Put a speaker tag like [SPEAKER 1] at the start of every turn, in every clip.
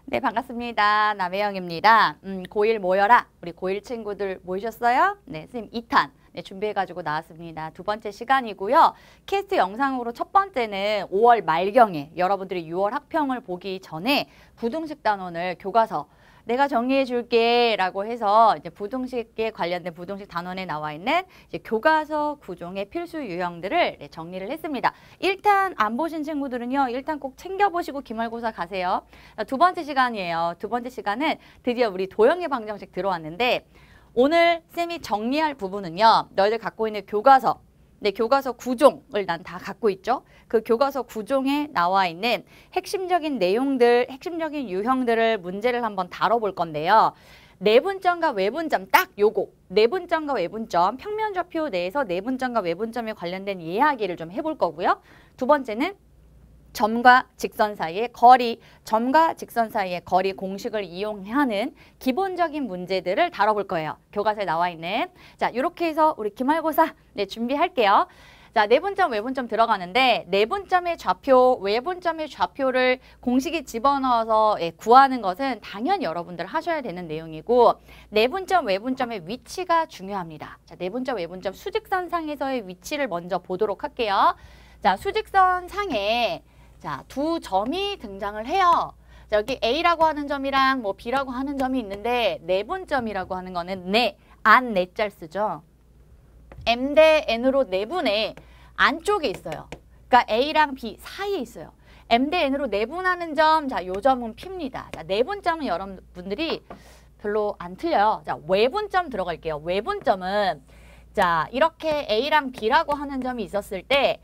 [SPEAKER 1] 네, 반갑습니다. 남혜영입니다. 고1 모여라. 우리 고1 친구들 모이셨어요? 네, 선생님 2탄 네, 준비해가지고 나왔습니다. 두 번째 시간이고요. 캐스트 영상으로 첫 번째는 5월 말경에 여러분들이 6월 학평을 보기 전에 부등식 단원을 교과서 내가 정리해 줄게 라고 해서 이제 부등식에 관련된 부등식 단원에 나와 있는 이제 교과서 구종의 필수 유형들을 네, 정리를 했습니다. 1탄 안 보신 친구들은요. 1탄 꼭 챙겨보시고 기말고사 가세요. 두 번째 시간이에요. 두 번째 시간은 드디어 우리 도형의 방정식 들어왔는데 오늘 쌤이 정리할 부분은요. 너희들 갖고 있는 교과서 네, 교과서 구종을 난 다 갖고 있죠. 그 교과서 구종에 나와 있는 핵심적인 내용들, 핵심적인 유형들을 문제를 한번 다뤄볼 건데요. 내분점과 외분점 딱 요거. 내분점과 외분점, 평면좌표 내에서 내분점과 외분점에 관련된 이야기를 좀 해볼 거고요. 두 번째는 점과 직선 사이의 거리, 점과 직선 사이의 거리 공식을 이용하는 기본적인 문제들을 다뤄볼 거예요. 교과서에 나와 있는. 자, 이렇게 해서 우리 기말고사 네, 준비할게요. 자, 내분점, 외분점 들어가는데 내분점의 좌표, 외분점의 좌표를 공식에 집어넣어서 예, 구하는 것은 당연히 여러분들 하셔야 되는 내용이고 내분점, 외분점의 위치가 중요합니다. 자, 내분점, 외분점 수직선상에서의 위치를 먼저 보도록 할게요. 자, 수직선 상에 자, 두 점이 등장을 해요. 자, 여기 A라고 하는 점이랑 뭐 B라고 하는 점이 있는데 내분점이라고 하는 거는 안 내짤 쓰죠. M 대 N으로 내분의 안쪽에 있어요. 그러니까 A랑 B 사이에 있어요. M 대 N으로 내분하는 점, 자, 요 점은 P입니다. 자, 내분점은 여러분들이 별로 안 틀려요. 자, 외분점 들어갈게요. 외분점은 자, 이렇게 A랑 B라고 하는 점이 있었을 때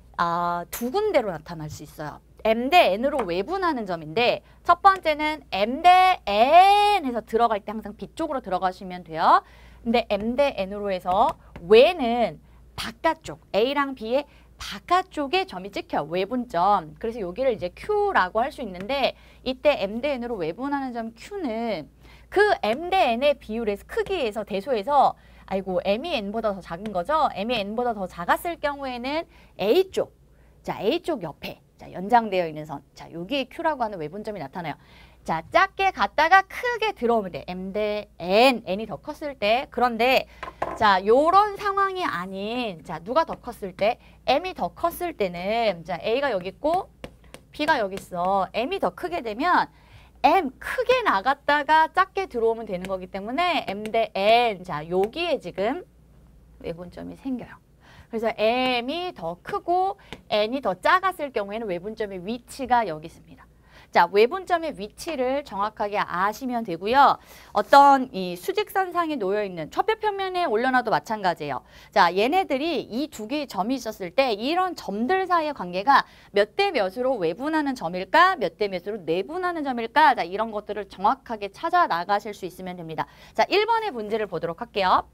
[SPEAKER 1] 두 군데로 나타날 수 있어요. M 대 N으로 외분하는 점인데 첫 번째는 M 대 N에서 들어갈 때 항상 B 쪽으로 들어가시면 돼요. 근데 M 대 N으로 해서 외는 바깥쪽, A랑 B의 바깥쪽에 점이 찍혀요. 외분점. 그래서 여기를 이제 Q라고 할 수 있는데 이때 M 대 N으로 외분하는 점 Q는 그 M 대 N의 비율에서 크기에서 대소해서 아이고 M이 N보다 더 작은 거죠. M이 N보다 더 작았을 경우에는 A쪽, 자 A쪽 옆에 자 연장되어 있는 선, 자 여기에 Q라고 하는 외분점이 나타나요. 자 작게 갔다가 크게 들어오면 돼. M 대 N, N이 더 컸을 때. 그런데 자 요런 상황이 아닌 자 누가 더 컸을 때? M이 더 컸을 때는 자 A가 여기 있고 B가 여기 있어. M이 더 크게 되면 M 크게 나갔다가 작게 들어오면 되는 거기 때문에 M 대 N, 자 여기에 지금 외분점이 생겨요. 그래서 M이 더 크고 N이 더 작았을 경우에는 외분점의 위치가 여기 있습니다. 자, 외분점의 위치를 정확하게 아시면 되고요. 어떤 이 수직선상에 놓여있는 좌표 평면에 올려놔도 마찬가지예요. 자, 얘네들이 이 두 개의 점이 있었을 때 이런 점들 사이의 관계가 몇 대 몇으로 외분하는 점일까? 몇 대 몇으로 내분하는 점일까? 자, 이런 것들을 정확하게 찾아 나가실 수 있으면 됩니다. 자, 1번의 문제를 보도록 할게요.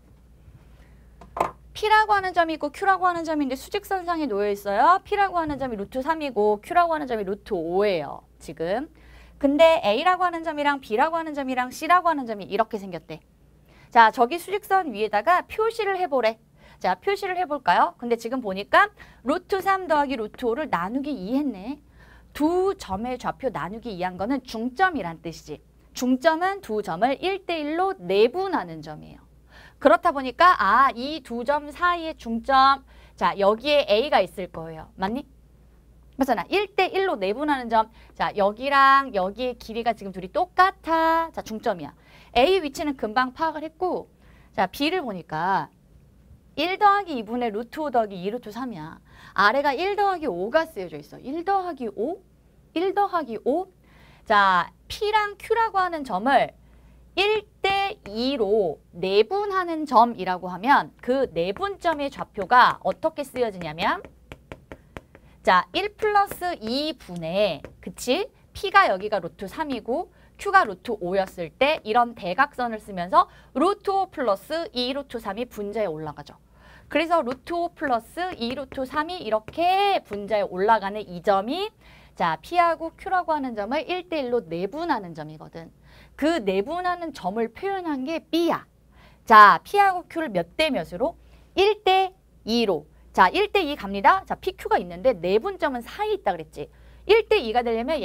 [SPEAKER 1] P라고 하는 점이 있고 Q라고 하는 점인데 수직선상에 놓여 있어요. P라고 하는 점이 루트 3이고 Q라고 하는 점이 루트 5예요. 지금. 근데 A라고 하는 점이랑 B라고 하는 점이랑 C라고 하는 점이 이렇게 생겼대. 자, 저기 수직선 위에다가 표시를 해보래. 자, 표시를 해볼까요? 근데 지금 보니까 루트 3 더하기 루트 5를 나누기 2 했네. 두 점의 좌표 나누기 2한 거는 중점이란 뜻이지. 중점은 두 점을 1대1로 내분하는 점이에요. 그렇다 보니까 이 두 점 사이의 중점, 자 여기에 A가 있을 거예요. 맞니? 맞잖아. 1대1로 내분하는 점. 자 여기랑 여기의 길이가 지금 둘이 똑같아. 자 중점이야. A 위치는 금방 파악을 했고 자 B를 보니까 1 더하기 2분의 루트 5 더하기 2 루트 3이야. 아래가 1 더하기 5가 쓰여져 있어. 1 더하기 5? 1 더하기 5? 자 P랑 Q라고 하는 점을 1대 2로 내분하는 점이라고 하면 그 내분점의 좌표가 어떻게 쓰여지냐면 자, 1 플러스 2분의 그치? P가 여기가 루트 3이고 Q가 루트 5였을 때 이런 대각선을 쓰면서 루트 5 플러스 2 루트 3이 분자에 올라가죠. 그래서 루트 5 플러스 2 루트 3이 이렇게 분자에 올라가는 이 점이 자, P하고 Q라고 하는 점을 1대1로 내분하는 점이거든. 그 내분하는 점을 표현한 게 B야. 자, P하고 Q를 몇 대 몇으로? 1대 2로. 자, 1대 2 갑니다. 자, PQ가 있는데 내분점은 사이에 있다 그랬지. 1대 2가 되려면 얘가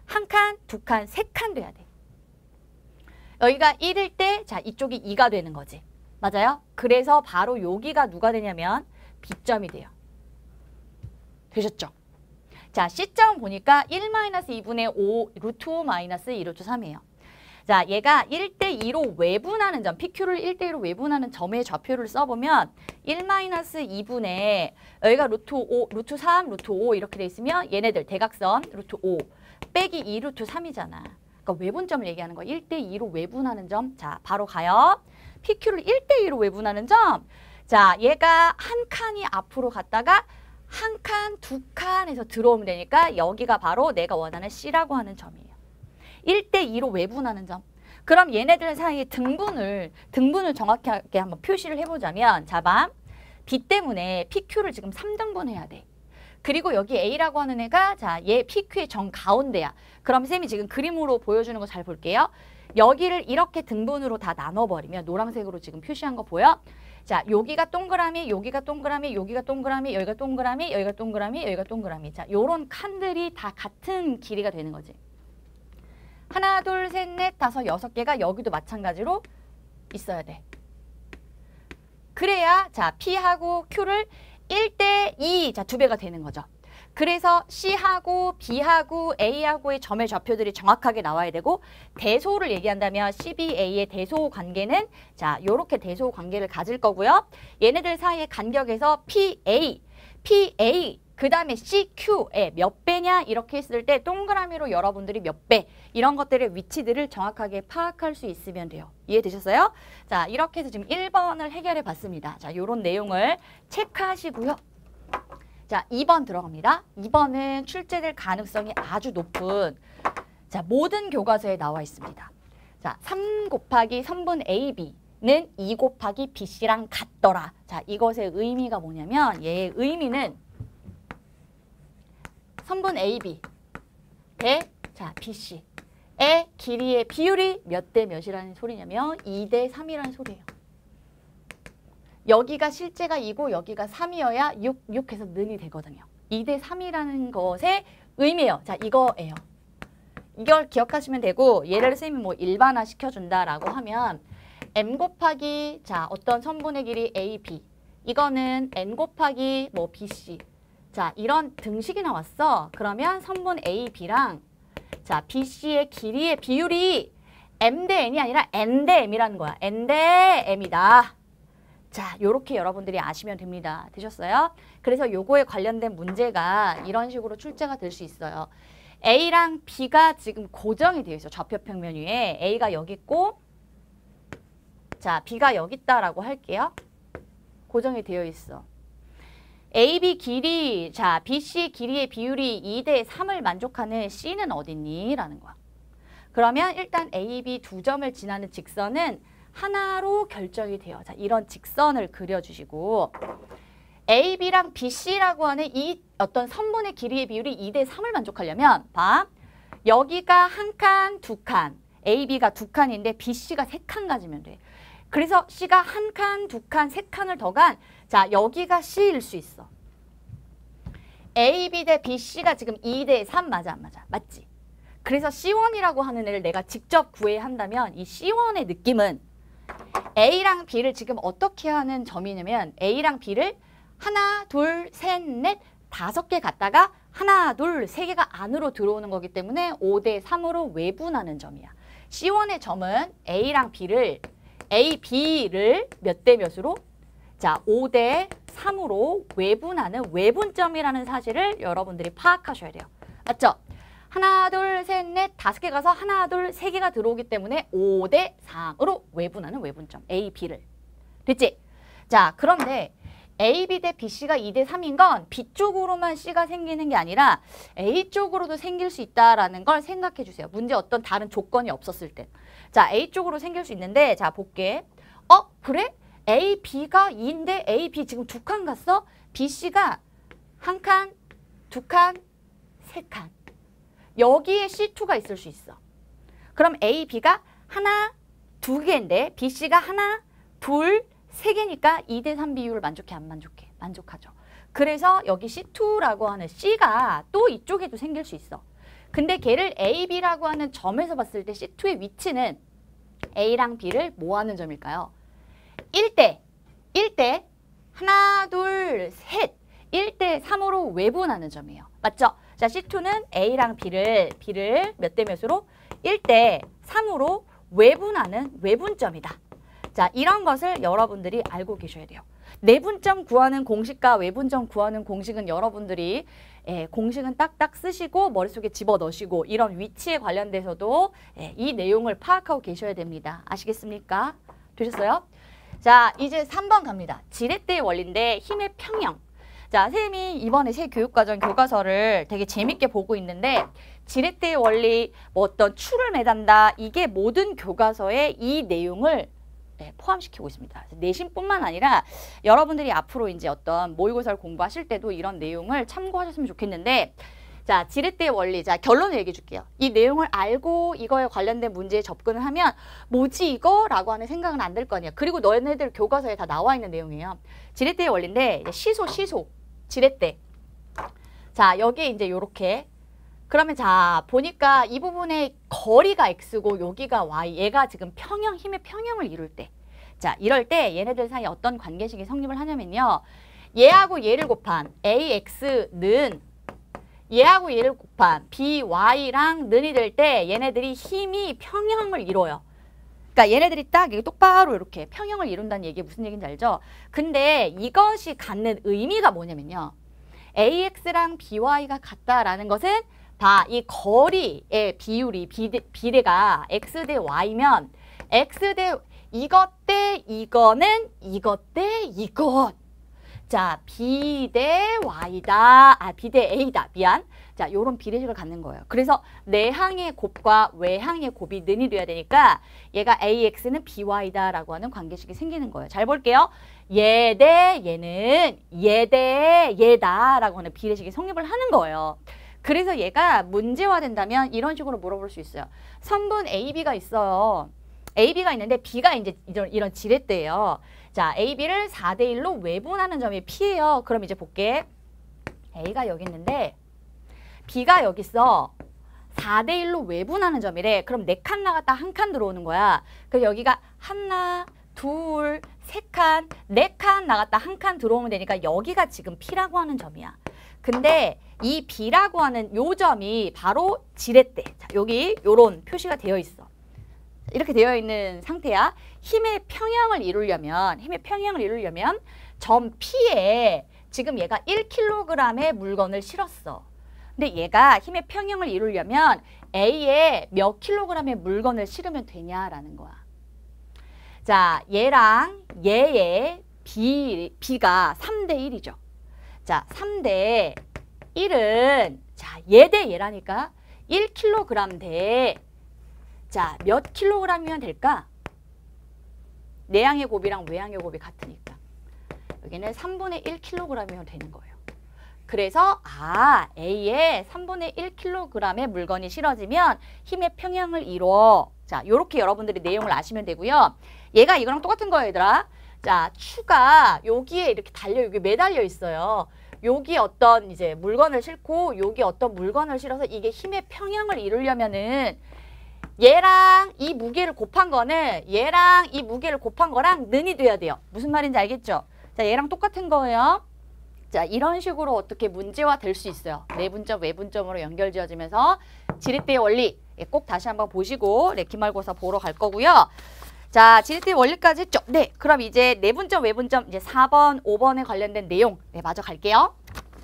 [SPEAKER 1] 한 칸, 두 칸, 세 칸 돼야 돼. 여기가 1일 때 자 이쪽이 2가 되는 거지. 맞아요? 그래서 바로 여기가 누가 되냐면 B점이 돼요. 되셨죠? 자, C점 보니까 1-2분의 5 루트 5 마이너스 2 루트 3이에요. 자, 얘가 1대2로 외분하는 점, PQ를 1대2로 외분하는 점의 좌표를 써보면 1-2분의 여기가 루트 5, 루트 3, 루트 5 이렇게 돼 있으면 얘네들 대각선 루트 5 빼기 2 루트 3이잖아. 그러니까 외분점을 얘기하는 거야. 1대2로 외분하는 점. 자, 바로 가요. PQ를 1대2로 외분하는 점. 자, 얘가 한 칸이 앞으로 갔다가 한 칸, 두 칸에서 들어오면 되니까 여기가 바로 내가 원하는 C라고 하는 점이에요. 1대2로 외분하는 점. 그럼 얘네들 사이에 등분을 정확하게 한번 표시를 해보자면 자, 봐. B 때문에 PQ를 지금 3등분 해야 돼. 그리고 여기 A라고 하는 애가 자, 얘 PQ의 정 가운데야. 그럼 쌤이 지금 그림으로 보여주는 거 잘 볼게요. 여기를 이렇게 등분으로 다 나눠버리면 노란색으로 지금 표시한 거 보여? 자, 여기가 동그라미, 여기가 동그라미, 여기가 동그라미, 여기가 동그라미, 여기가 동그라미, 여기가 동그라미. 자, 요런 칸들이 다 같은 길이가 되는 거지. 하나, 둘, 셋, 넷, 다섯, 6개가 여기도 마찬가지로 있어야 돼. 그래야 자, P하고 Q를 1대2, 자, 2배가 되는 거죠. 그래서 C하고 B하고 A하고의 점의 좌표들이 정확하게 나와야 되고 대소를 얘기한다면 CBA의 대소 관계는 자, 요렇게 대소 관계를 가질 거고요. 얘네들 사이의 간격에서 PA 그 다음에 CQ에 몇 배냐 이렇게 했을 때 동그라미로 여러분들이 몇 배 이런 것들의 위치들을 정확하게 파악할 수 있으면 돼요. 이해되셨어요? 자, 이렇게 해서 지금 1번을 해결해 봤습니다. 자, 요런 내용을 체크하시고요. 자, 2번 들어갑니다. 2번은 출제될 가능성이 아주 높은 자, 모든 교과서에 나와 있습니다. 자, 3 곱하기 선분 AB는 2 곱하기 BC랑 같더라. 자, 이것의 의미가 뭐냐면 얘의 의미는 선분 AB 대 자, BC의 길이의 비율이 몇 대 몇이라는 소리냐면 2대 3이라는 소리예요. 여기가 실제가 2고 여기가 3이어야 6해서 는이 되거든요. 2대 3이라는 것의 의미예요. 자, 이거예요. 이걸 기억하시면 되고 얘를 선생님이 뭐 일반화 시켜준다라고 하면 M 곱하기 자, 어떤 선분의 길이 AB 이거는 N 곱하기 뭐 BC 자, 이런 등식이 나왔어. 그러면 선분 AB랑 자, BC의 길이의 비율이 M 대 N이 아니라 N 대 M이라는 거야. N 대 M이다. 자, 요렇게 여러분들이 아시면 됩니다. 되셨어요? 그래서 요거에 관련된 문제가 이런 식으로 출제가 될 수 있어요. A랑 B가 지금 고정이 되어 있어. 좌표평면 위에 A가 여기 있고 자, B가 여기 있다라고 할게요. 고정이 되어 있어. AB 길이, 자, BC 길이의 비율이 2대 3을 만족하는 C는 어딨니? 라는 거야. 그러면 일단 AB 두 점을 지나는 직선은 하나로 결정이 돼요. 자, 이런 직선을 그려주시고 AB랑 BC라고 하는 이 어떤 선분의 길이의 비율이 2대 3을 만족하려면 봐. 여기가 한 칸, 두 칸, AB가 두 칸인데 BC가 세 칸 가지면 돼. 그래서 C가 한 칸, 두 칸, 세 칸을 더 간 자, 여기가 C일 수 있어. AB 대 BC가 지금 2대 3 맞아 안 맞아? 맞지? 그래서 C1이라고 하는 애를 내가 직접 구해야 한다면 이 C1의 느낌은 A랑 B를 지금 어떻게 하는 점이냐면 A랑 B를 하나, 둘, 셋, 넷, 5개 갖다가 하나, 둘, 3개가 안으로 들어오는 거기 때문에 5대 3으로 외분하는 점이야. C1의 점은 A랑 B를 A, B를 몇 대 몇으로? 자, 5대 3으로 외분하는 외분점이라는 사실을 여러분들이 파악하셔야 돼요. 맞죠? 하나, 둘, 셋, 넷, 5개 가서 하나, 둘, 3개가 들어오기 때문에 5대 3으로 외분하는 외분점 A, B를. 됐지? 자, 그런데 A, B 대 BC가 2대 3인 건 B 쪽으로만 C가 생기는 게 아니라 A 쪽으로도 생길 수 있다라는 걸 생각해 주세요. 문제 어떤 다른 조건이 없었을 때. 자, A 쪽으로 생길 수 있는데 자, 볼게. 그래? A, B가 2인데 A, B 지금 2칸 갔어? BC가 한 칸, 두 칸, 세 칸. 여기에 C2가 있을 수 있어. 그럼 A, B가 하나, 2개인데 BC가 하나, 둘, 3개니까 2대 3 비율을 만족해 안 만족해? 만족하죠. 그래서 여기 C2라고 하는 C가 또 이쪽에도 생길 수 있어. 근데 걔를 A, B라고 하는 점에서 봤을 때 C2의 위치는 A랑 B를 뭐 하는 점일까요? 1대 하나, 둘, 셋 1대 3으로 외분하는 점이에요. 맞죠? 자, C2는 A랑 B를 몇 대 몇으로? 1대 3으로 외분하는 외분점이다. 자, 이런 것을 여러분들이 알고 계셔야 돼요. 내분점 구하는 공식과 외분점 구하는 공식은 여러분들이 공식은 딱딱 쓰시고 머릿속에 집어넣으시고 이런 위치에 관련돼서도 이 내용을 파악하고 계셔야 됩니다. 아시겠습니까? 되셨어요? 자, 이제 3번 갑니다. 지렛대의 원리인데 힘의 평형. 자, 선생님이 이번에 새 교육과정 교과서를 되게 재밌게 보고 있는데 지렛대의 원리, 뭐 어떤 추를 매단다, 이게 모든 교과서에 이 내용을 포함시키고 있습니다. 내신뿐만 아니라 여러분들이 앞으로 이제 어떤 모의고사를 공부하실 때도 이런 내용을 참고하셨으면 좋겠는데, 자, 지렛대의 원리. 자, 결론을 얘기해 줄게요. 이 내용을 알고 이거에 관련된 문제에 접근을 하면 뭐지 이거? 라고 하는 생각은 안 들 거 아니야. 그리고 너네들 교과서에 다 나와 있는 내용이에요. 지렛대의 원리인데 시소, 지렛대. 자, 여기 이제 요렇게. 그러면 자, 보니까 이 부분의 거리가 x고 여기가 y. 얘가 지금 평형, 힘의 평형을 이룰 때. 자, 이럴 때 얘네들 사이에 어떤 관계식이 성립을 하냐면요. 얘하고 얘를 곱한 ax는 얘하고 얘를 곱한 by랑 는이 될 때 얘네들이 힘이 평형을 이뤄요. 그러니까 얘네들이 딱 똑바로 이렇게 평형을 이룬다는 얘기 무슨 얘기인지 알죠? 근데 이것이 갖는 의미가 뭐냐면요. AX랑 BY가 같다라는 것은 다 이 거리의 비율이 비례가 X 대 Y면 X 대 이것 대 이거는 이것 대 이것. 자, B 대 Y다. B 대 A다. 미안. 자, 요런 비례식을 갖는 거예요. 그래서 내항의 곱과 외항의 곱이 는이 돼야 되니까 얘가 AX는 BY다 라고 하는 관계식이 생기는 거예요. 잘 볼게요. 얘 대 얘는 얘 대 얘다 라고 하는 비례식이 성립을 하는 거예요. 그래서 얘가 문제화된다면 이런 식으로 물어볼 수 있어요. 선분 AB가 있어요. AB가 있는데 B가 이제 이런 지렛대예요. 자, AB를 4대 1로 외분하는 점이 P예요. 그럼 이제 볼게. A가 여기 있는데 B가 여기 있어. 4대 1로 외분하는 점이래. 그럼 4칸 나갔다 1칸 들어오는 거야. 그래서 여기가 하나, 둘, 세 칸, 4칸 나갔다 1칸 들어오면 되니까 여기가 지금 P라고 하는 점이야. 근데 이 B라고 하는 요 점이 바로 지렛대. 자, 여기 요런 표시가 되어 있어. 이렇게 되어 있는 상태야. 힘의 평형을 이루려면 점 P에 지금 얘가 1kg의 물건을 실었어. 근데 얘가 힘의 평형을 이루려면 A에 몇 킬로그램의 물건을 실으면 되냐라는 거야. 자, 얘랑 얘의 B가 3대 1이죠. 자, 3대 1은 자, 얘 대 얘라니까 1kg 대 자, 몇 킬로그램이면 될까? 내항의 곱이랑 외항의 곱이 같으니까. 여기는 3분의 1kg이면 되는 거예요. 그래서 A에 3분의 1kg의 물건이 실어지면 힘의 평형을 이루어. 자, 요렇게 여러분들이 내용을 아시면 되고요. 얘가 이거랑 똑같은 거예요, 얘들아. 자, 추가 여기에 이렇게 여기 매달려 있어요. 여기 어떤 이제 물건을 싣고 여기 어떤 물건을 실어서 이게 힘의 평형을 이루려면은 얘랑 이 무게를 곱한 거는 얘랑 이 무게를 곱한 거랑 는이 돼야 돼요. 무슨 말인지 알겠죠? 자, 얘랑 똑같은 거예요. 자, 이런 식으로 어떻게 문제화 될 수 있어요. 내분점, 외분점으로 연결지어지면서 지렛대의 원리 꼭 다시 한번 보시고 기말고사 보러 갈 거고요. 자, 지렛대의 원리까지 했죠? 네, 그럼 이제 내분점, 외분점 이제 4번, 5번에 관련된 내용 마저 갈게요.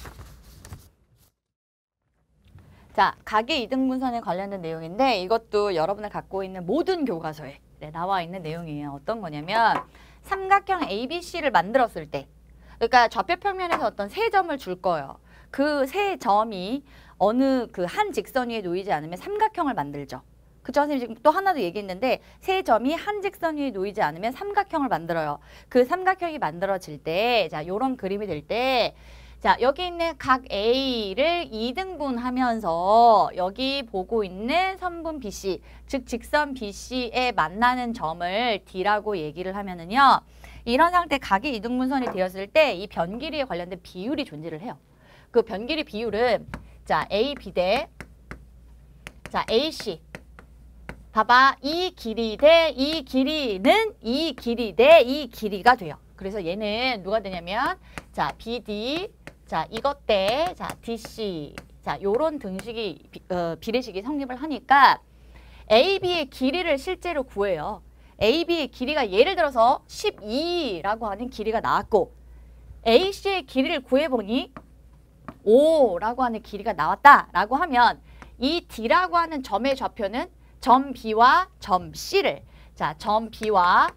[SPEAKER 1] 자, 가계 이등분선에 관련된 내용인데 이것도 여러분을 갖고 있는 모든 교과서에 나와 있는 내용이에요. 어떤 거냐면 삼각형 ABC를 만들었을 때 그러니까 좌표 평면에서 어떤 세 점을 줄 거예요. 그 세 점이 어느 그 한 직선 위에 놓이지 않으면 삼각형을 만들죠. 그쵸? 선생님 지금 또 하나 더 얘기했는데 세 점이 한 직선 위에 놓이지 않으면 삼각형을 만들어요. 그 삼각형이 만들어질 때 자, 요런 그림이 될 때 자, 여기 있는 각 A를 2등분하면서 여기 보고 있는 선분 BC, 즉 직선 BC에 만나는 점을 D라고 얘기를 하면은요. 이런 상태 각이 이등분선이 되었을 때 이 변 길이에 관련된 비율이 존재를 해요. 그 변 길이 비율은 자 AB 대 자 AC. 봐봐. 이 길이 대 이 길이는 이 길이 대 이 길이가 돼요. 그래서 얘는 누가 되냐면 자 BD 자 이것 대 자 DC 자 요런 등식이 비례식이 성립을 하니까 AB의 길이를 실제로 구해요. AB의 길이가 예를 들어서 12라고 하는 길이가 나왔고 AC의 길이를 구해보니 5라고 하는 길이가 나왔다라고 하면 이 D라고 하는 점의 좌표는 점 B와 점 C를 자, 점 B와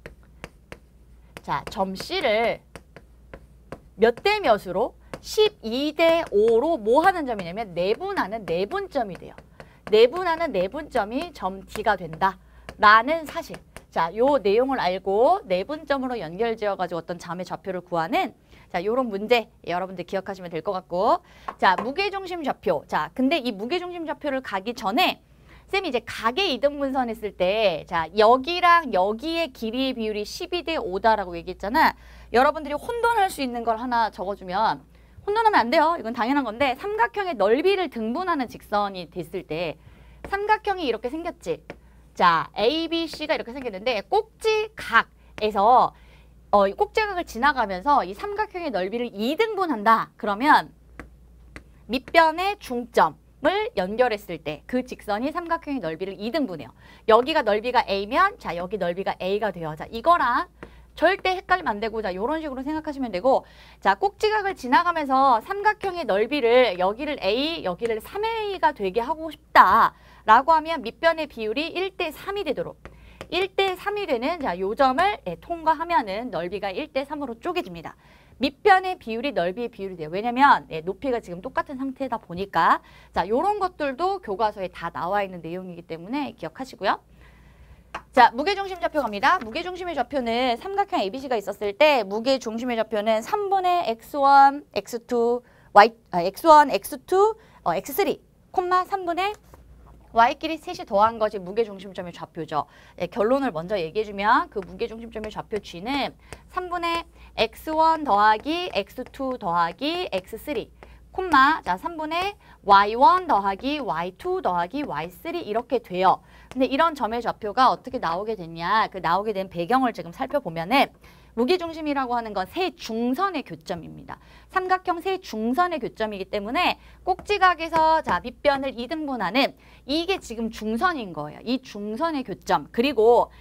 [SPEAKER 1] 자, 점 C를 몇 대 몇으로 12대 5로 뭐 하는 점이냐면 내분하는 내분점이 돼요. 내분하는 내분점이 점 D가 된다라는 사실. 자, 요 내용을 알고 내분점으로 연결지어가지고 어떤 점의 좌표를 구하는 자, 요런 문제 여러분들 기억하시면 될 것 같고. 자, 무게중심 좌표. 자, 근데 이 무게중심 좌표를 가기 전에 쌤이 이제 각의 이등분선 했을 때 자, 여기랑 여기의 길이의 비율이 12대 5다라고 얘기했잖아. 여러분들이 혼돈할 수 있는 걸 하나 적어주면 혼돈하면 안 돼요. 이건 당연한 건데 삼각형의 넓이를 등분하는 직선이 됐을 때 삼각형이 이렇게 생겼지. 자, ABC가 이렇게 생겼는데 꼭지각에서 이 꼭지각을 지나가면서 이 삼각형의 넓이를 2등분한다. 그러면 밑변의 중점을 연결했을 때 그 직선이 삼각형의 넓이를 2등분해요. 여기가 넓이가 A면 자, 여기 넓이가 A가 돼요. 자, 이거랑 절대 헷갈리면 안 되고 자, 요런 식으로 생각하시면 되고 자, 꼭지각을 지나가면서 삼각형의 넓이를 여기를 A, 여기를 3A가 되게 하고 싶다라고 하면 밑변의 비율이 1대 3이 되도록 1대 3이 되는 자, 요 점을 통과하면은 넓이가 1대 3으로 쪼개집니다. 밑변의 비율이 넓이의 비율이 돼요. 왜냐면 높이가 지금 똑같은 상태다 보니까 자, 요런 것들도 교과서에 다 나와 있는 내용이기 때문에 기억하시고요. 자, 무게중심 좌표 갑니다. 무게중심의 좌표는 삼각형 ABC가 있었을 때 무게중심의 좌표는 3분의 x1, x2, x1, x2, x3, 콤마 3분의 y끼리 셋이 더한 것이 무게중심점의 좌표죠. 결론을 먼저 얘기해주면 그 무게중심점의 좌표 G는 3분의 x1 더하기 x2 더하기 x3 콤마 자 3분의 y1 더하기 y2 더하기 y3 이렇게 돼요. 근데 이런 점의 좌표가 어떻게 나오게 됐냐 그 나오게 된 배경을 지금 살펴보면은 무게중심이라고 하는 건 세 중선의 교점입니다. 삼각형 세 중선의 교점이기 때문에 꼭지각에서 자 밑변을 2등분하는 이게 지금 중선인 거예요. 이 중선의 교점 그리고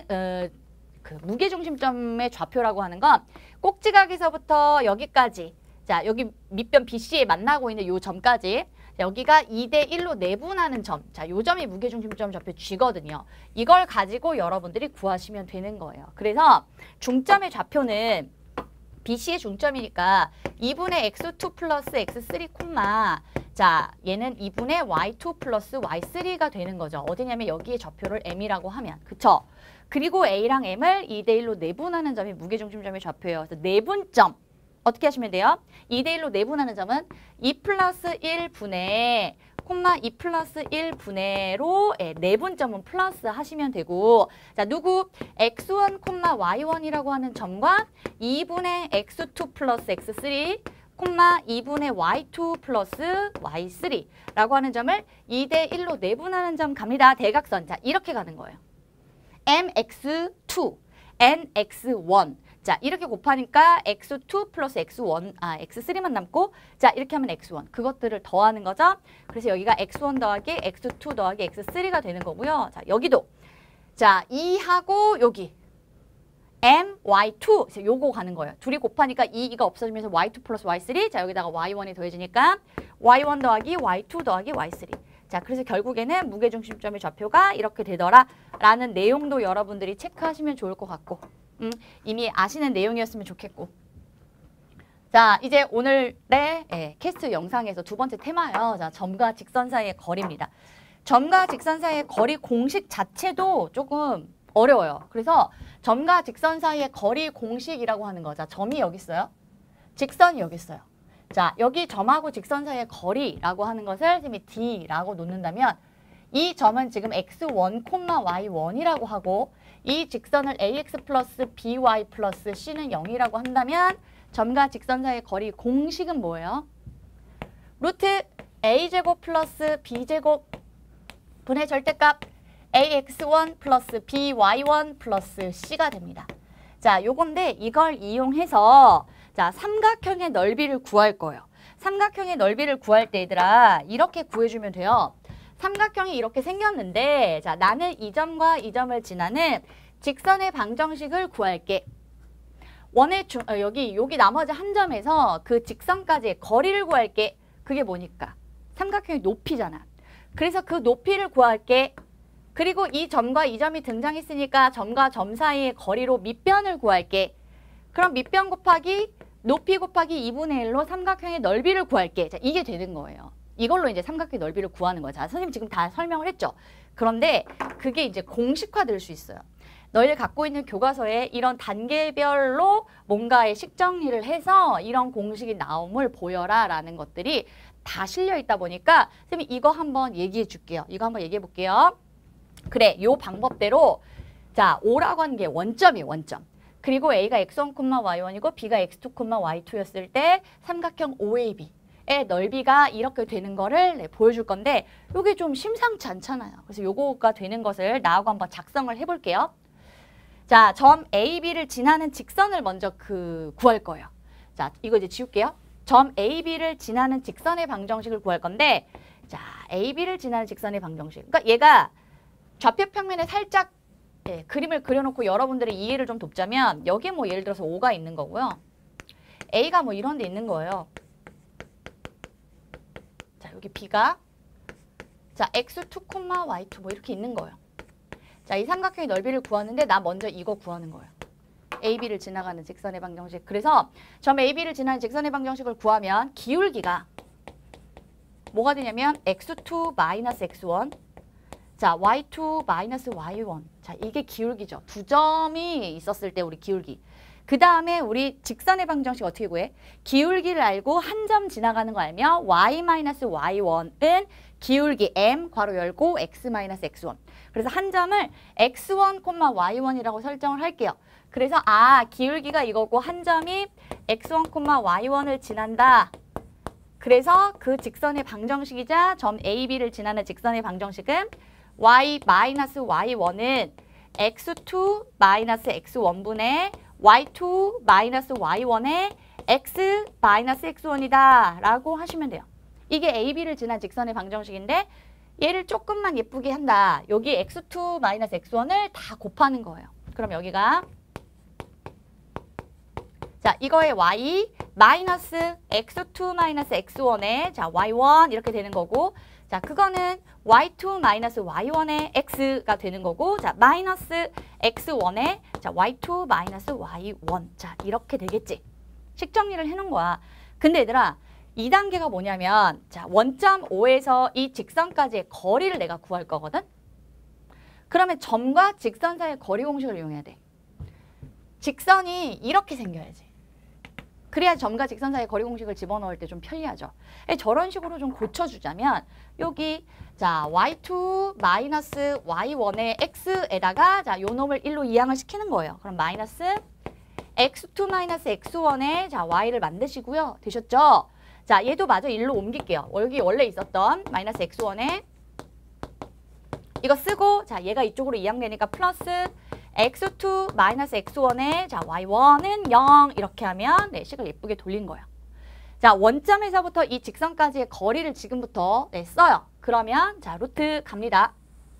[SPEAKER 1] 그 무게중심점의 좌표라고 하는 건 꼭지각에서부터 여기까지 자 여기 밑변 BC에 만나고 있는 요 점까지 여기가 2대 1로 내분하는 점. 자, 요 점이 무게중심점 좌표 G거든요. 이걸 가지고 여러분들이 구하시면 되는 거예요. 그래서 중점의 좌표는 BC의 중점이니까 2분의 x2 플러스 x3 콤마 자, 얘는 2분의 y2 플러스 y3가 되는 거죠. 어디냐면 여기에 좌표를 M이라고 하면. 그쵸? 그리고 A랑 M을 2대 1로 내분하는 점이 무게중심점의 좌표예요. 그래서 내분점. 어떻게 하시면 돼요? 2대 1로 내분하는 점은 2 플러스 1분의 콤마 2 플러스 1분의로 내분점은 플러스 하시면 되고 자 누구? x1 콤마 y1이라고 하는 점과 2분의 x2 플러스 x3 콤마 2분의 y2 플러스 y3라고 하는 점을 2대 1로 내분하는 점 갑니다. 대각선. 자 이렇게 가는 거예요. mx2, nx1 자 이렇게 곱하니까 x2 플러스 x1, x3만 남고 자 이렇게 하면 x1 그것들을 더하는 거죠. 그래서 여기가 x1 더하기 x2 더하기 x3가 되는 거고요. 자 여기도 자 2하고 여기 m, y2 요거 가는 거예요. 둘이 곱하니까 2가 없어지면서 y2 플러스 y3 자 여기다가 y1이 더해지니까 y1 더하기 y2 더하기 y3 자 그래서 결국에는 무게중심점의 좌표가 이렇게 되더라 라는 내용도 여러분들이 체크하시면 좋을 것 같고 이미 아시는 내용이었으면 좋겠고 자 이제 오늘의 캐스트 영상에서 두 번째 테마예요. 자 점과 직선 사이의 거리입니다. 점과 직선 사이의 거리 공식 자체도 조금 어려워요. 그래서 점과 직선 사이의 거리 공식이라고 하는 거. 자 점이 여기 있어요. 직선이 여기 있어요. 자 여기 점하고 직선 사이의 거리라고 하는 것을 선생님이 D라고 놓는다면 이 점은 지금 x1, y1이라고 하고 이 직선을 ax 플러스 by 플러스 c는 0이라고 한다면 점과 직선 사이의 거리 공식은 뭐예요? 루트 a제곱 플러스 b제곱 분의 절대값 ax1 플러스 by1 플러스 c가 됩니다. 자, 요건데 이걸 이용해서 자, 삼각형의 넓이를 구할 거예요. 삼각형의 넓이를 구할 때 얘들아 이렇게 구해주면 돼요. 삼각형이 이렇게 생겼는데 자, 나는 이 점과 이 점을 지나는 직선의 방정식을 구할게. 여기 나머지 한 점에서 그 직선까지의 거리를 구할게. 그게 뭐니까? 삼각형의 높이잖아. 그래서 그 높이를 구할게. 그리고 이 점과 이 점이 등장했으니까 점과 점 사이의 거리로 밑변을 구할게. 그럼 밑변 곱하기 높이 곱하기 2분의 1로 삼각형의 넓이를 구할게. 자, 이게 되는 거예요. 이걸로 이제 삼각형의 넓이를 구하는 거죠. 선생님 지금 다 설명을 했죠. 그런데 그게 이제 공식화될 수 있어요. 너희들 갖고 있는 교과서에 이런 단계별로 뭔가의 식정리를 해서 이런 공식이 나옴을 보여라 라는 것들이 다 실려 있다 보니까 선생님이 이거 한번 얘기해 줄게요. 이거 한번 얘기해 볼게요. 그래, 요 방법대로 자, O라고 하는 게 원점이에요. 원점. 그리고 A가 x1, y1이고 B가 x2, y2였을 때 삼각형 OAB의 넓이가 이렇게 되는 거를 보여줄 건데 요게 좀 심상치 않잖아요. 그래서 요거가 되는 것을 나하고 한번 작성을 해볼게요. 자, 점 AB를 지나는 직선을 먼저 구할 거예요. 자, 이거 이제 지울게요. 점 AB를 지나는 직선의 방정식을 구할 건데 자, AB를 지나는 직선의 방정식. 그러니까 얘가 좌표 평면에 살짝 그림을 그려놓고 여러분들의 이해를 좀 돕자면 여기 뭐 예를 들어서 O가 있는 거고요. A가 뭐 이런 데 있는 거예요. 자, 여기 B가 자, x2, y2 뭐 이렇게 있는 거예요. 자, 이 삼각형의 넓이를 구하는데 나 먼저 이거 구하는 거예요. AB를 지나가는 직선의 방정식. 그래서 점 AB를 지나는 직선의 방정식을 구하면 기울기가 뭐가 되냐면 x2 마이너스 x1 자, y2 마이너스 y1 자, 이게 기울기죠. 두 점이 있었을 때 우리 기울기. 그 다음에 우리 직선의 방정식 어떻게 구해? 기울기를 알고 한 점 지나가는 거 알면 y 마이너스 y1은 기울기 m 괄호 열고 x 마이너스 x1 그래서 한 점을 x1, y1이라고 설정을 할게요. 그래서 기울기가 이거고 한 점이 x1, y1을 지난다. 그래서 그 직선의 방정식이자 점 AB를 지나는 직선의 방정식은 y 마이너스 y1은 x2 마이너스 x1분의 y2 마이너스 y1의 x 마이너스 x1이다 라고 하시면 돼요. 이게 AB를 지난 직선의 방정식인데 얘를 조금만 예쁘게 한다. 여기 x2 마이너스 x1을 다 곱하는 거예요. 그럼 여기가 자, 이거의 y 마이너스 x2 마이너스 x1의 자, y1 이렇게 되는 거고 자, 그거는 y2 마이너스 y1의 x가 되는 거고 자, 마이너스 x1의 자, y2 마이너스 y1 자, 이렇게 되겠지. 식정리를 해놓은 거야. 근데 얘들아 2단계가 뭐냐면 자, 원점 O에서 이 직선까지의 거리를 내가 구할 거거든. 그러면 점과 직선 사이의 거리 공식을 이용해야 돼. 직선이 이렇게 생겨야지. 그래야 점과 직선 사이의 거리 공식을 집어넣을 때 좀 편리하죠. 저런 식으로 좀 고쳐주자면 여기 자 y2 마이너스 y1의 x에다가 자, 요 놈을 1로 이항을 시키는 거예요. 그럼 마이너스 x2 마이너스 x1의 자, y를 만드시고요. 되셨죠? 자, 얘도 마저 1로 옮길게요. 여기 원래 있었던 마이너스 x1에 이거 쓰고 자, 얘가 이쪽으로 이항되니까 플러스 x2 마이너스 x1의 자, y1은 0 이렇게 하면 네, 식을 예쁘게 돌린 거예요. 자, 원점에서부터 이 직선까지의 거리를 지금부터 네, 써요. 그러면 자, 루트 갑니다.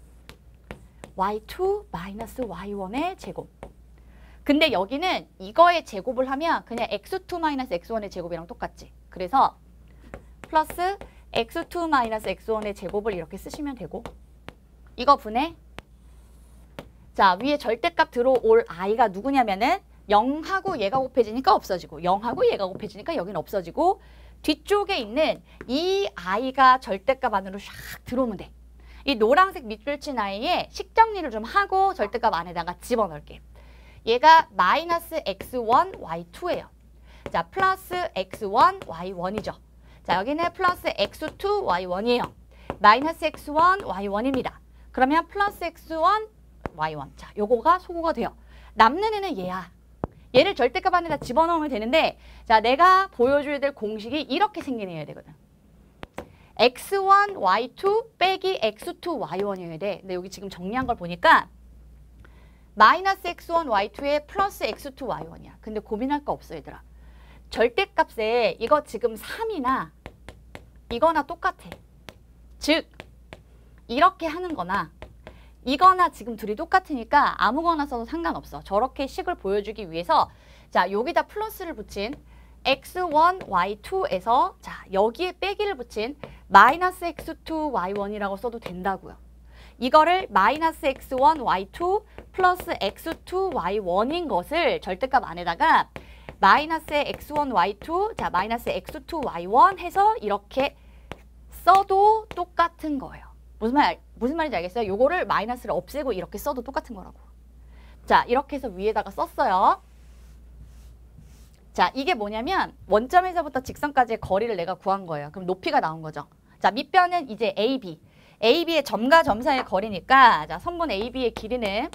[SPEAKER 1] y2 마이너스 y1의 제곱. 근데 여기는 이거의 제곱을 하면 그냥 x2 마이너스 x1의 제곱이랑 똑같지. 그래서 플러스 x2 마이너스 x1의 제곱을 이렇게 쓰시면 되고 이거 분해 자, 위에 절대값 들어올 i가 누구냐면은 0하고 얘가 곱해지니까 없어지고 0하고 얘가 곱해지니까 여기는 없어지고 뒤쪽에 있는 이 i가 절대값 안으로 샥 들어오면 돼. 이 노란색 밑줄 친 i에 식정리를 좀 하고 절대값 안에다가 집어넣을게. 얘가 마이너스 x1, y2예요. 자, 플러스 x1, y1이죠. 자, 여기는 플러스 x2, y1이에요. 마이너스 x1, y1입니다. 그러면 플러스 x1, y1. 자, 요거가 소거가 돼요. 남는 애는 얘야. 얘를 절대값 안에다 집어넣으면 되는데 자, 내가 보여줘야 될 공식이 이렇게 생겨야 되거든. x1, y2 빼기 x2, y1이어야 돼. 근데 여기 지금 정리한 걸 보니까 마이너스 x1, y2에 플러스 x2, y1이야. 근데 고민할 거 없어 얘들아. 절대값에 이거 지금 3이나 이거나 똑같아. 즉 이렇게 하는 거나 이거나 지금 둘이 똑같으니까 아무거나 써도 상관없어. 저렇게 식을 보여주기 위해서 자, 여기다 플러스를 붙인 x1, y2에서 자, 여기에 빼기를 붙인 마이너스 x2, y1이라고 써도 된다고요. 이거를 마이너스 x1, y2 플러스 x2, y1인 것을 절대값 안에다가 마이너스 x1, y2, 자, 마이너스 x2, y1 해서 이렇게 써도 똑같은 거예요. 무슨 말인지 알겠어요? 요거를 마이너스를 없애고 이렇게 써도 똑같은 거라고. 자, 이렇게 해서 위에다가 썼어요. 자, 이게 뭐냐면 원점에서부터 직선까지의 거리를 내가 구한 거예요. 그럼 높이가 나온 거죠. 자, 밑변은 이제 AB. AB의 점과 점 사이의 거리니까 자, 선분 AB의 길이는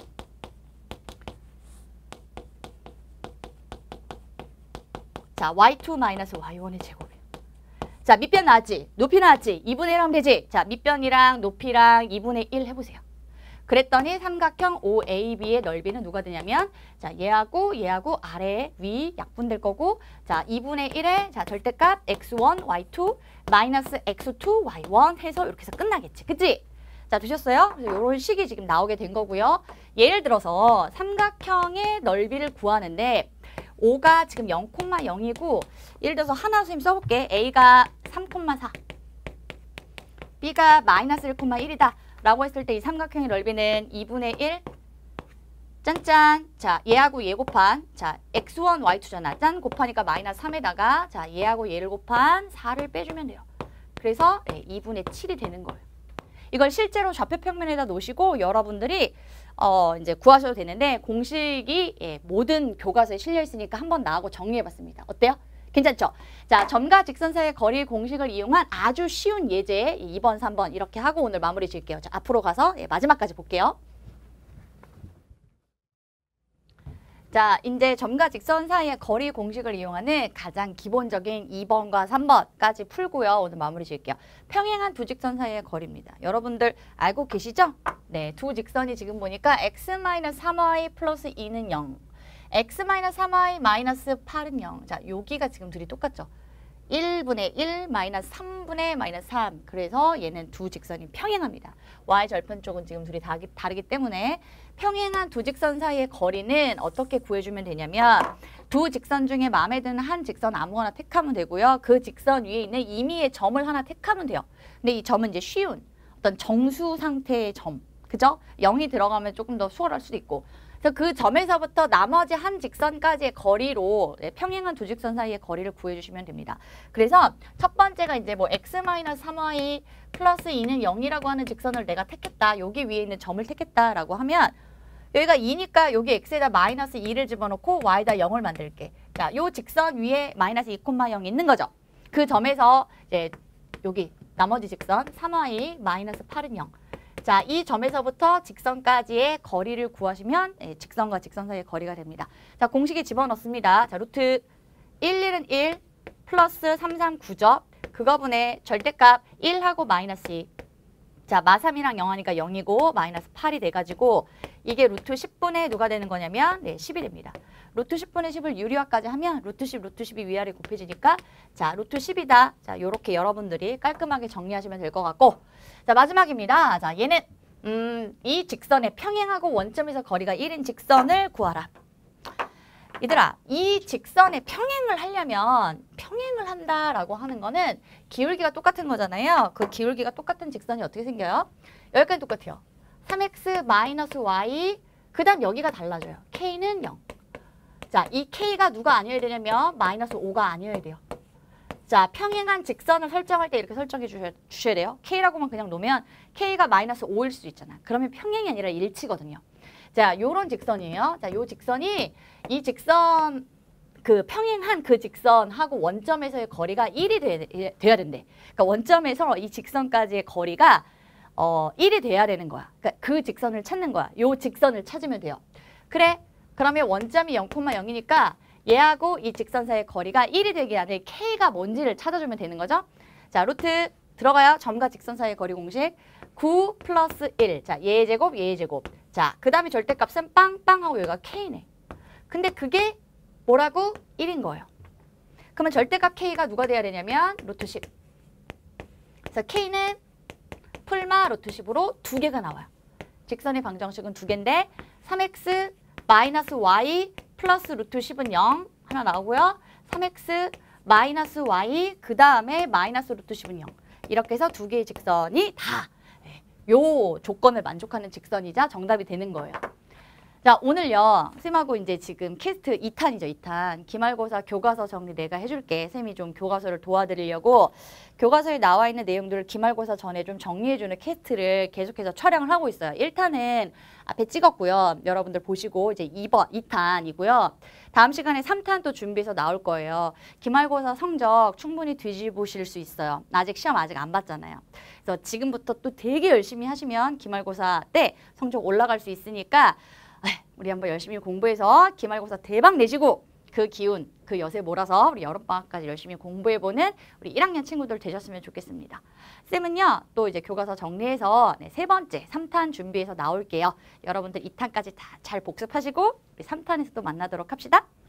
[SPEAKER 1] 자, y2 마이너스 y1의 제곱이에요. 자, 밑변 나왔지? 높이 나왔지? 2분의 1 하면 되지? 자, 밑변이랑 높이랑 2분의 1 해보세요. 그랬더니 삼각형 OAB의 넓이는 누가 되냐면 자, 얘하고 아래 위 약분될 거고 자, 2분의 1의 자, 절대값 x1, y2 마이너스 x2, y1 해서 이렇게 해서 끝나겠지. 그치? 자, 되셨어요? 그래서 이런 식이 지금 나오게 된 거고요. 예를 들어서 삼각형의 넓이를 구하는데 O가 지금 0,0이고 예를 들어서 하나 선생님 써볼게. A가 3,4 B가 마이너스 1,1이다 라고 했을 때 이 삼각형의 넓이는 2분의 1 짠짠. 자, 얘하고 얘 곱한 자, x1, y2잖아. 짠 곱하니까 마이너스 3에다가 자, 얘하고 얘를 곱한 4를 빼주면 돼요. 그래서 2분의 7이 되는 거예요. 이걸 실제로 좌표 평면에다 놓으시고 여러분들이 이제 구하셔도 되는데 공식이 모든 교과서에 실려 있으니까 한번 나하고 정리해봤습니다. 어때요? 괜찮죠? 자, 점과 직선 사이의 거리 공식을 이용한 아주 쉬운 예제 2번, 3번 이렇게 하고 오늘 마무리 질게요. 자, 앞으로 가서 마지막까지 볼게요. 자, 이제 점과 직선 사이의 거리 공식을 이용하는 가장 기본적인 2번과 3번까지 풀고요. 오늘 마무리 질게요. 평행한 두 직선 사이의 거리입니다. 여러분들 알고 계시죠? 네, 두 직선이 지금 보니까 x-3y 플러스 2는 0. x-3y 마이너스 8은 0. 자, 여기가 지금 둘이 똑같죠? 1분의 1 마이너스 3분의 마이너스 3. 그래서 얘는 두 직선이 평행합니다. y절편 쪽은 지금 둘이 다르기 때문에 평행한 두 직선 사이의 거리는 어떻게 구해주면 되냐면 두 직선 중에 마음에 드는 한 직선 아무거나 택하면 되고요. 그 직선 위에 있는 임의의 점을 하나 택하면 돼요. 근데 이 점은 이제 쉬운 어떤 정수 상태의 점. 그죠? 0이 들어가면 조금 더 수월할 수도 있고. 그래서 그 점에서부터 나머지 한 직선까지의 거리로 평행한 두 직선 사이의 거리를 구해주시면 됩니다. 그래서 첫 번째가 이제 뭐 x-3y 플러스 2는 0이라고 하는 직선을 내가 택했다. 여기 위에 있는 점을 택했다라고 하면 여기가 2니까 여기 x에다 마이너스 2를 집어넣고 y에다 0을 만들게. 자, 요 직선 위에 마이너스 2,0 있는 거죠. 그 점에서 이제 여기 나머지 직선 3y 마이너스 8은 0. 자, 이 점에서부터 직선까지의 거리를 구하시면 직선과 직선 사이의 거리가 됩니다. 자, 공식에 집어넣습니다. 자, 루트 1, 1은 1 플러스 3, 3, 9죠. 그거분의 절대값 1하고 마이너스 2. 자, 마3이랑 0하니까 0이고 마이너스 8이 돼가지고 이게 루트 10분의 누가 되는 거냐면 10이 됩니다. 루트 10분의 10을 유리화까지 하면 루트 10, 루트 10이 위아래 곱해지니까 자, 루트 10이다. 자, 요렇게 여러분들이 깔끔하게 정리하시면 될 것 같고 자, 마지막입니다. 자, 얘는 이 직선의 평행하고 원점에서 거리가 1인 직선을 구하라. 얘들아, 이 직선의 평행을 하려면 평행을 한다라고 하는 거는 기울기가 똑같은 거잖아요. 그 기울기가 똑같은 직선이 어떻게 생겨요? 여기까지 똑같아요. 3x 마이너스 y 그 다음 여기가 달라져요. k는 0. 자, 이 k가 누가 아니어야 되냐면 마이너스 5가 아니어야 돼요. 자, 평행한 직선을 설정할 때 이렇게 설정해 주셔야 돼요. k라고만 그냥 놓으면 k가 마이너스 5일 수도 있잖아. 그러면 평행이 아니라 일치거든요. 자, 요런 직선이에요. 자, 요 직선이 이 직선 그 평행한 그 직선하고 원점에서의 거리가 1이 돼야 된대. 그러니까 원점에서 이 직선까지의 거리가 1이 돼야 되는 거야. 그러니까 그 직선을 찾는 거야. 요 직선을 찾으면 돼요. 그래, 그러면 원점이 0,0이니까 얘하고 이 직선 사이의 거리가 1이 되기 위해 K가 뭔지를 찾아주면 되는 거죠. 자, 루트 들어가요. 점과 직선 사이의 거리 공식. 9 플러스 1. 자, 얘의 제곱, 얘의 제곱. 자, 그 다음에 절대값은 빵빵하고 여기가 K네. 근데 그게 뭐라고? 1인 거예요. 그러면 절대값 K가 누가 돼야 되냐면 루트 10. 그래서 K는 풀마 루트 10으로 2개가 나와요. 직선의 방정식은 2개인데 3x 마이너스 y 플러스 루트 10은 0 하나 나오고요. 3x 마이너스 y 그 다음에 마이너스 루트 10은 0. 이렇게 해서 2개의 직선이 다 요 조건을 만족하는 직선이자 정답이 되는 거예요. 자, 오늘요. 쌤하고 이제 지금 캐스트 2탄이죠. 2탄. 기말고사 교과서 정리 내가 해줄게. 쌤이 좀 교과서를 도와드리려고 교과서에 나와 있는 내용들을 기말고사 전에 좀 정리해주는 캐스트를 계속해서 촬영을 하고 있어요. 1탄은 앞에 찍었고요. 여러분들 보시고 이제 2탄이고요. 다음 시간에 3탄 또 준비해서 나올 거예요. 기말고사 성적 충분히 뒤집으실 수 있어요. 아직 시험 아직 안 봤잖아요. 그래서 지금부터 또 되게 열심히 하시면 기말고사 때 성적 올라갈 수 있으니까 우리 한번 열심히 공부해서 기말고사 대박 내시고 그 기운, 그 엿에 몰아서 우리 여름방학까지 열심히 공부해보는 우리 1학년 친구들 되셨으면 좋겠습니다. 쌤은요, 또 이제 교과서 정리해서 세 번째 3탄 준비해서 나올게요. 여러분들 2탄까지 다 잘 복습하시고 우리 3탄에서 또 만나도록 합시다.